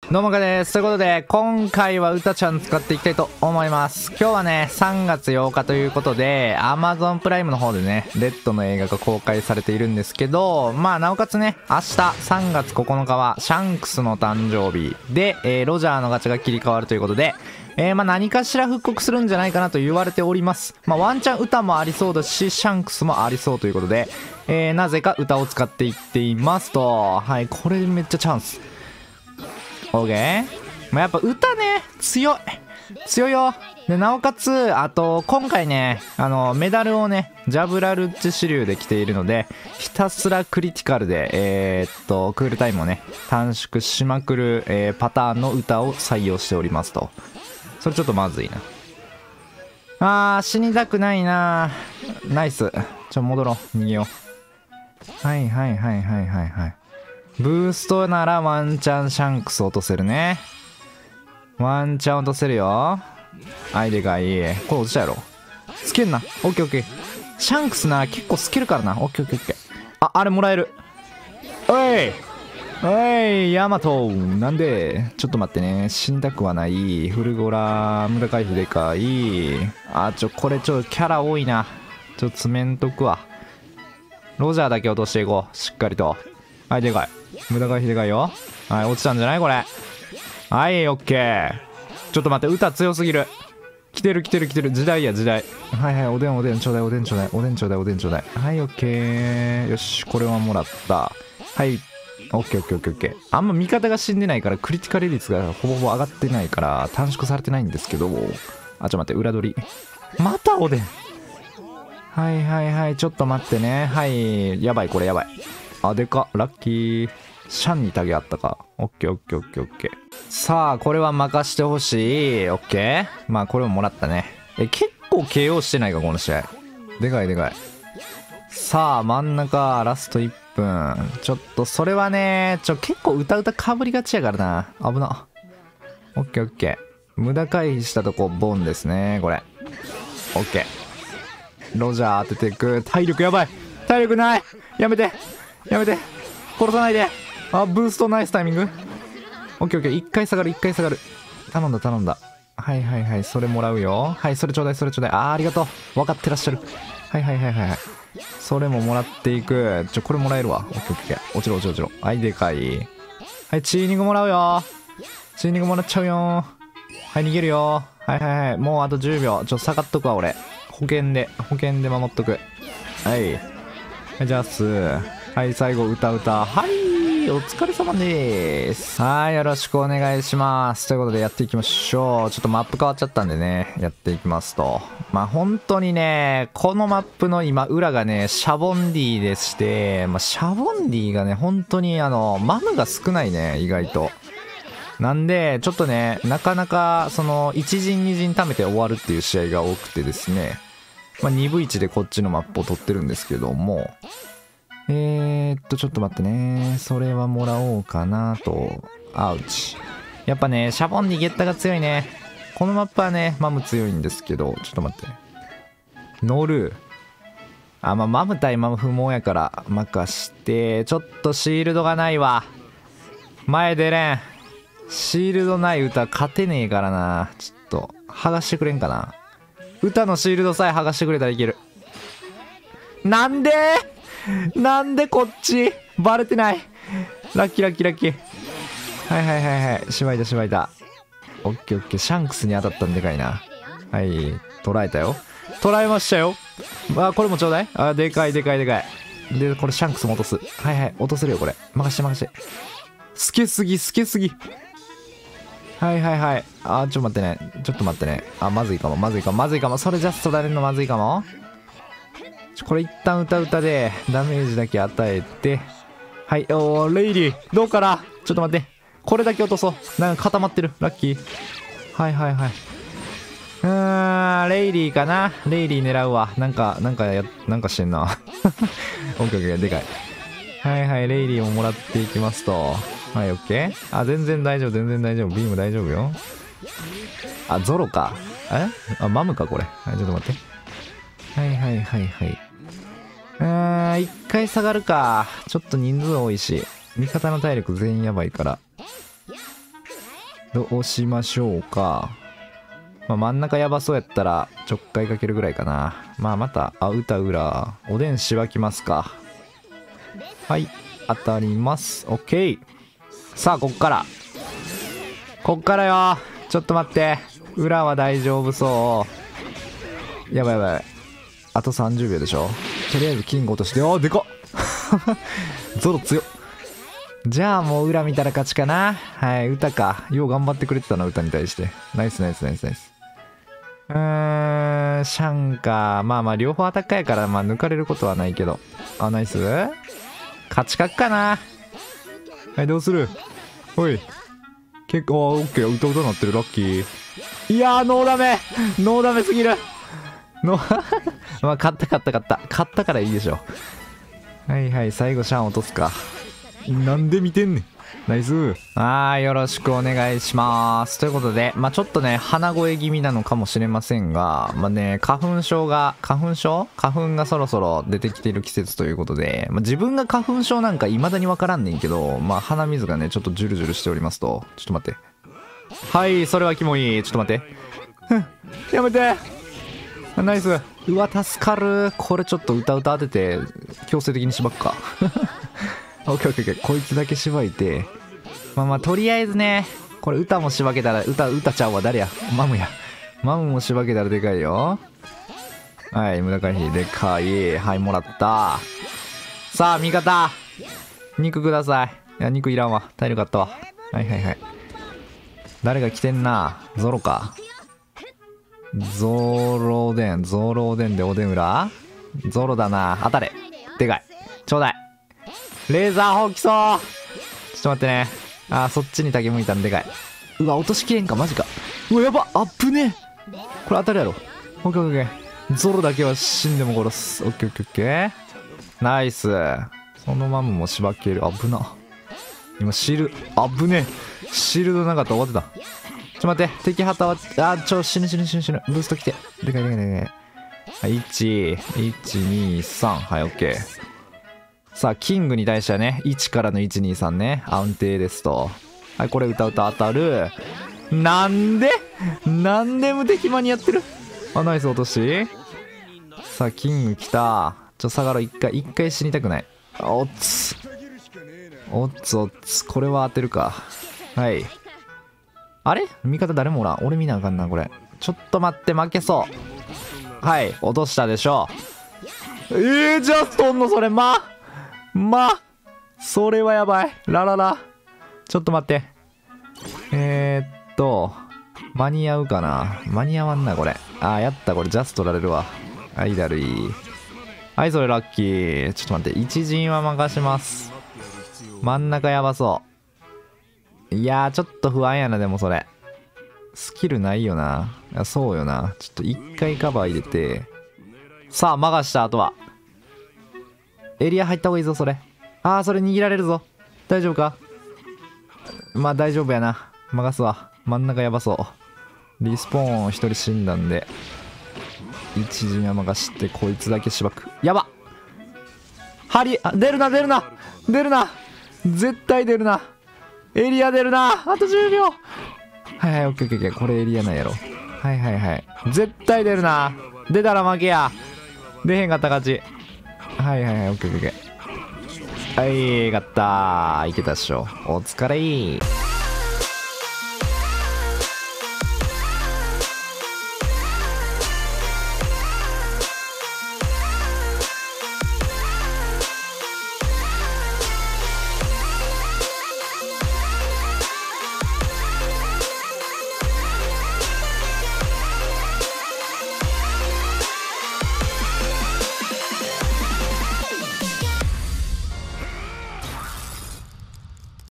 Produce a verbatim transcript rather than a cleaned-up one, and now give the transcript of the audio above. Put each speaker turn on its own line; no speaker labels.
どうもかです。ということで、今回はうたちゃん使っていきたいと思います。今日はね、さんがつようかということで、Amazon プライムの方でね、レッドの映画が公開されているんですけど、まあ、なおかつね、明日さんがつここのかは、シャンクスの誕生日で、えー、ロジャーのガチャが切り替わるということで、えー、まあ何かしら復刻するんじゃないかなと言われております。まあワンチャン歌もありそうだし、シャンクスもありそうということで、えー、なぜか歌を使っていっていますと。はい、これめっちゃチャンス。OK？ まあ、やっぱ歌ね、強い。強いよ。で、なおかつ、あと、今回ね、あの、メダルをね、ジャブラルッチ支流で着ているので、ひたすらクリティカルで、えー、っと、クールタイムをね、短縮しまくる、えー、パターンの歌を採用しておりますと。それちょっとまずいな。あー、死にたくないな。ナイス。ちょ、戻ろう。逃げよう。はいはいはいはいはいはい。ブーストならワンチャンシャンクス落とせるね。ワンチャン落とせるよ。はい、でかい。これ落ちたやろ。スケルな。オッケーオッケー。シャンクスな、結構スケるからな。オッケーオッケーオッケー。あ、あれもらえる。おいおい、ヤマト。なんでちょっと待ってね。死にたくはない。フルゴラ、無駄回避でかい。あ、ちょ、これちょ、キャラ多いな。ちょっと詰めんとくわ。ロジャーだけ落としていこう。しっかりと。はい、でかい。無駄回避でかいよ。はい、落ちたんじゃないこれ。はい、オッケー。ちょっと待って、歌強すぎる。来てる来てる来てる。時代や時代。はいはい、おでんおでんちょうだいおでんちょうだい。おでんちょうだいおでんちょうだい。はい、オッケー。よし、これはもらった。はい、オッケーオッケーオッケーオッケー。あんま味方が死んでないから、クリティカル率がほぼほぼ上がってないから、短縮されてないんですけど。あ、ちょっと待って、裏取り。またおでん。はいはいはい、ちょっと待ってね。はい、やばい、これやばい。あ、でか、ラッキー。シャンにタゲあったか。オッケーオッケーオッケーオッケー。さあ、これは任してほしい。オッケー。まあ、これももらったね。え、結構 ケーオー してないか、この試合。でかいでかい。さあ、真ん中、ラストいっぷん。ちょっと、それはね、ちょ、結構歌歌かぶりがちやからな。危な。オッケーオッケー。無駄回避したとこ、ボンですね、これ。オッケー。ロジャー当てていく。体力やばい。体力ない。やめて。やめて。殺さないで。あ、ブーストナイスタイミング。オッケーオッケー。一回下がる、一回下がる。頼んだ、頼んだ。はいはいはい。それもらうよ。はい、それちょうだい、それちょうだい。あー、ありがとう。分かってらっしゃる。はいはいはいはい。それももらっていく。ちょ、これもらえるわ。オッケーオッケー。落ちろ落ちろ落ちろ。はい、でかい。はい、チーニングもらうよ。チーニングもらっちゃうよ。はい、逃げるよ。はいはいはい。もうあとじゅうびょう。ちょ、下がっとくわ、俺。保険で、保険で守っとく。はい。はい、じゃあす。はい、最後、歌歌。はい、お疲れ様です。はい、よろしくお願いします。ということでやっていきましょう。ちょっとマップ変わっちゃったんでね、やっていきますと。まあ本当にね、このマップの今、裏がね、シャボンディでして、まあシャボンディがね、本当にあの、マムが少ないね、意外と。なんで、ちょっとね、なかなか、その、いち陣に陣貯めて終わるっていう試合が多くてですね、まあにぶいちでこっちのマップを取ってるんですけども、えーっと、ちょっと待ってね。それはもらおうかなと。アウチ。やっぱね、シャボンにゲッタが強いね。このマップはね、マム強いんですけど、ちょっと待って。乗る。あ、まあ、マム対マム不毛やから任して、ちょっとシールドがないわ。前出れん。シールドない歌勝てねえからな。ちょっと、剥がしてくれんかな。歌のシールドさえ剥がしてくれたらいける。なんでなんでこっちバレてない。ラッキーラッキーラッキー。はいはいはいはい。しまいだしまいだ。オッケーオッケー。シャンクスに当たったんでかいな。はい。捉えたよ。捉えましたよ。あ、これもちょうだい。あ、でかいでかいでかい。で、これシャンクスも落とす。はいはい。落とせるよ、これ。任して任して。透けすぎ、透けすぎ。はいはいはい。あ、ちょっと待ってね。ちょっと待ってね。あ、まずいかも、まずいかも、まずいかも。それジャストられるのまずいかも。これ一旦歌歌でダメージだけ与えて、はい、おー、レイリーどうかな。ちょっと待って、これだけ落とそう。なんか固まってる。ラッキー。はいはいはい。うーん、レイリーかな。レイリー狙うわ。なんかなんかやなんかしてんな。オッケーオッケー、でかい。はいはい、レイリーをもらっていきますと、はい、オッケー。あ、全然大丈夫、全然大丈夫。ビーム大丈夫よ。あ、ゾロか。えあ、マムかこれ。はい、ちょっと待って。はいはいはいはい。うーん、一回下がるか。ちょっと人数多いし、味方の体力全員やばいから。 どうしましょうか。まあ、真ん中やばそうやったらちょっかいかけるぐらいかな。まあまた、あ、歌裏。おでんしばきますか。はい。当たります。オッケー。さあ、こっから。こっからよ。ちょっと待って。裏は大丈夫そう。やばいやばいやばい。あとさんじゅうびょうでしょ。とりあえずキング落として。あー、でかっゾロ強っ。じゃあもう裏見たら勝ちかな。はい、歌か。よう頑張ってくれてたな、歌に対して。ナイスナイスナイスナイス。うーん、シャンか。まあまあ、両方アタッカーやから、まあ抜かれることはないけど。あ、ナイス。勝ち確かな。はい、どうする？おい。結構、オッケー。歌歌なってる。ラッキー。いやー、ノーダメノーダメすぎるノーまあ、勝った勝った勝った。勝ったからいいでしょ。はいはい、最後シャン落とすか。なんで見てんねん。ナイス。はーい、よろしくお願いします。ということで、まあちょっとね、鼻声気味なのかもしれませんが、まあね、花粉症が、花粉症花粉がそろそろ出てきている季節ということで、まあ、自分が花粉症なんか未だにわからんねんけど、まあ鼻水がね、ちょっとジュルジュルしておりますと。ちょっと待って。はい、それはキモい。ちょっと待って。ふん、やめて。ナイス。うわ、助かる。これちょっと歌歌当てて、強制的にしばくか。オッケーオッケーオッケー。こいつだけしばいて。まあまあ、とりあえずね、これ歌もしばけたら、歌、歌ちゃんは誰や？マムや。マムもしばけたらでかいよ。はい、無駄回避。でかい。はい、もらった。さあ、味方。肉ください。いや、肉いらんわ。体力あったわ。はいはいはい。誰が来てんな。ゾロか。ゾロおでん。ゾロおでんでおでん裏？ゾロだな。当たれ。でかい。ちょうだい。レーザー砲来そう。ちょっと待ってね。あー、そっちに竹向いたんでかい。うわ、落としきれんか。マジか。うわ、やば。あっぶねえ。これ当たるやろ。オッケーオッケーオッケー。ゾロだけは死んでも殺す。オッケーオッケーオッケー。ナイス。そのままもしばける。危な。今シール、あぶねえ。シールドなかったら終わってた。ちょ待って。敵旗は、あ、ちょ、死ぬ死ぬ死ぬ死ぬ。ブースト来て。でかいでかいでかい。はい、いち、いち、に、さん。はい、オッケー。さあ、キングに対してはね、いちからのいち、に、さんね。安定ですと。はい、これ歌うと当たる。なんでなんで無敵間にやってる？あ、ナイス落とし。さあ、キング来た。ちょ、下がろう。一回、一回死にたくない。おっつ。おっつおっつ。これは当てるか。はい。あれ？味方誰もおらん。俺見なあかんな、これ。ちょっと待って、負けそう。はい、落としたでしょう。えー、ジャストんのそれ、ままそれはやばい。ラララ。ちょっと待って。えー、っと、間に合うかな？間に合わんな、これ。あー、やった、これ、ジャストられるわ。はい、だるい。はい、それラッキー。ちょっと待って、一陣は任します。真ん中やばそう。いやー、ちょっと不安やな、でもそれ。スキルないよな。いや、そうよな。ちょっと一回カバー入れて。さあ、任した後は。エリア入った方がいいぞ、それ。あー、それ握られるぞ。大丈夫か？まあ、大丈夫やな。任すわ。真ん中やばそう。リスポーン一人死んだんで。一陣は任して、こいつだけしばく。やば！ハリ、あ、出るな、出るな！出るな！絶対出るな！エリア出るな！あとじゅうびょう！はいはい、オッケーオッケーオッケー。これエリアなんやろ。はいはいはい。絶対出るな。出たら負けや。出へんかった勝ち。はいはいはい、オッケーオッケーオッケー。はい、勝ったー。いけたっしょ。お疲れー。